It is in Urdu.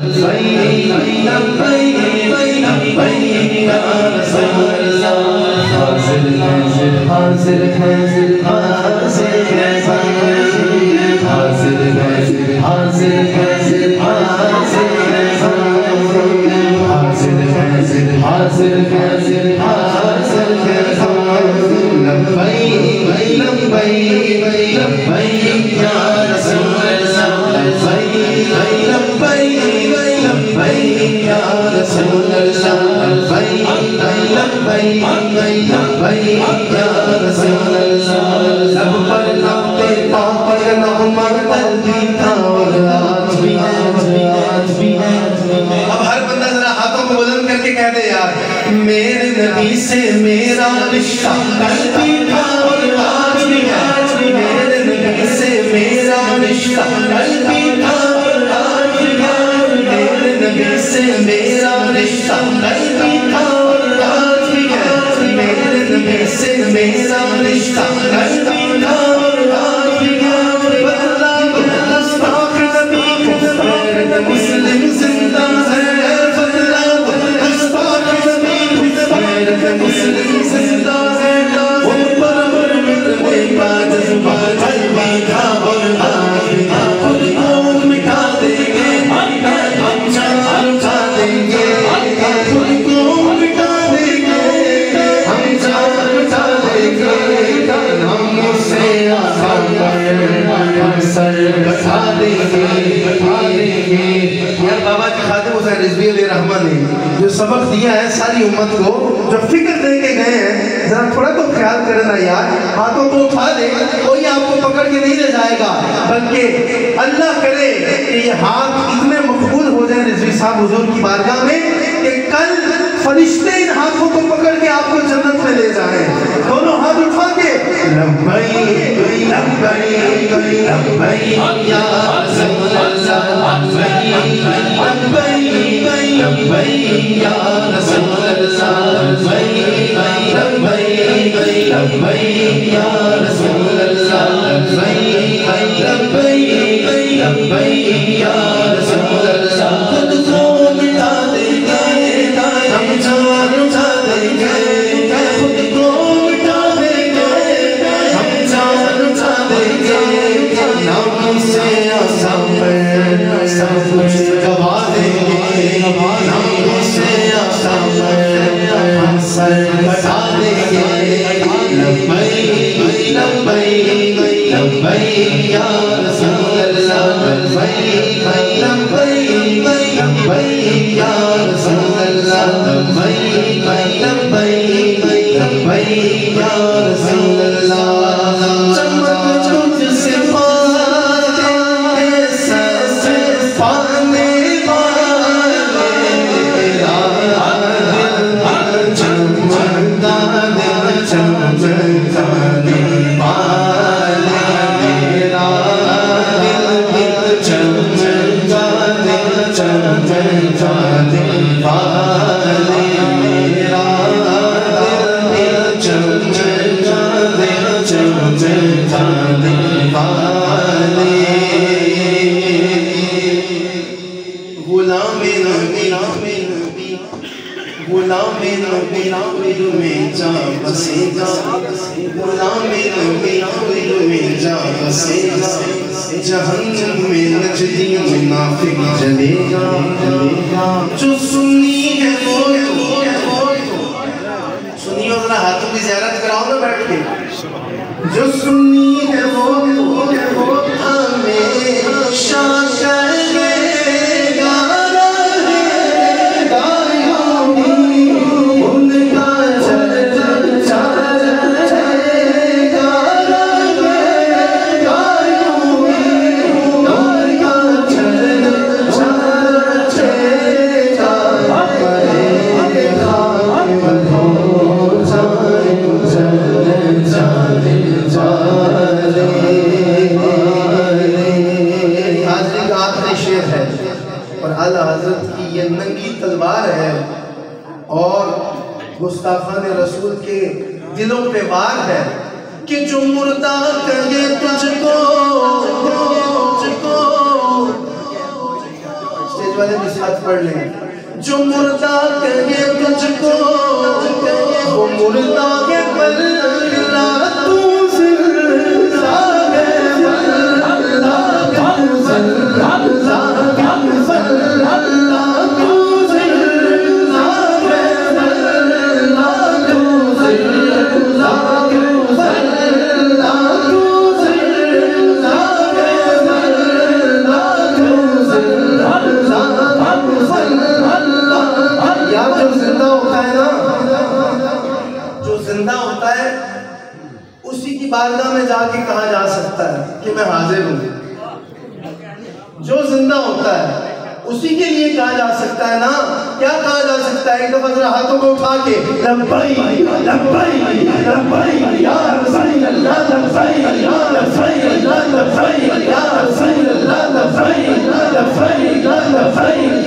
میرے نبی سے میرا رشتہ کل بھی تھا اور آج بھی ہے، میرے نبی سے میرا رشتہ کل بھی تھا اور آج بھی ہے، میرے نبی سے میرا رشتہ کل بھی تھا اور آج بھی ہے، میرے نبی سے میرا رشتہ کل بھی تھا اور آج بھی ہے، بدلا گستاخ نبی کو مسلم زندہ ہے، مسلم زندہ ہے، وہ پر میں باجز قلبی تھا اور آج بھی ہے، خود کو مٹا دیں گے، ہم جان اٹھا دیں گے، خود کو مٹا دیں گے، ہم جان اٹھا دیں گے، ہم اسے آسان پر سر بٹھا دیں گے۔ یار بابا جی خادم حسین رضوی علیہ رحمہ نے جو سبق دیا ہے ساری امت کو، جو فکر دے کے گئے ہیں، ذرا تھوڑا تو خیال کرنا یار، ہاتھوں کو اٹھا دے، کوئی آپ کو پکڑ کے نہیں لے جائے گا، بلکہ اللہ کرے کہ یہ ہاتھ اتنے مقبول ہو جائیں رضوی صاحب حضور کی بارگاہ میں کہ کل فرشتے ان ہاتھوں کو پکڑ کے آپ کو جنت میں لے جائیں، دونوں ہاتھ اٹھا کے لبیک لبیک لبیک یا رسول اللہ، لبیک لبیک یا رسول اللہ، لبیک لبیک یا رسول اللہ، لبیک لبیک یا رسول اللہ، خود کو مٹا دیں گے، ہم جان اٹھا دیں گے، خود کو مٹا دیں گے، ہم جان اٹھا دیں گے، نام سے آسان پر سب کچھ گوا دیں گے، نام سے آسان پر ہم سر بٹھا دیں گے، لبیک لبیک لبیک یا رسول اللہ، لبیک لبیک لبیک یا رسول اللہ، لبیک لبیک لبیک یا رسول اللہ، چمک تجھ سے پاتے احساس پانے والے، میرا دل چمکتا دل چمکتا دل والے، میرا دل چمکتا دل چمکتا دل والے، میرا دل چمکتا دل چمکتا دل والے، غلام نبی غلام نبی دل میں جا بسے گا، غلام نبی دل میں جا بسے گا، جہنم میں نجدی منافق جلے گا، جو سنی ہے وہ سنی ہو، ذرا ہاتھوں کی زیارت کراؤ نا بیٹھ کے، جو سنی ہے وہ ہمیشہ کرے گا، گستاخان رسول کے دلوں پہ وار ہے کہ جو مردہ کہے تجھ کو والے نصیحت پڑھ لیں. جو مردہ کہے تجھ کو وہ مردہ کے بلّا تو زندہ ہے اللہ تو زندہ بارگاہ میں جا کے کہا جا سکتا ہے کہ میں حاضر ہوں. جو زندہ ہوتا ہے اسی کے لیے کہا جا سکتا ہے نا. کیا کہا جا سکتا ہے؟ ایک دفعہ ذرا ہاتھوں کو اٹھا کے لبیک لبیک لبیک یا رسول اللہ لبیک یا رسول اللہ لبیک یا رسول اللہ لبیک لبیک لبیک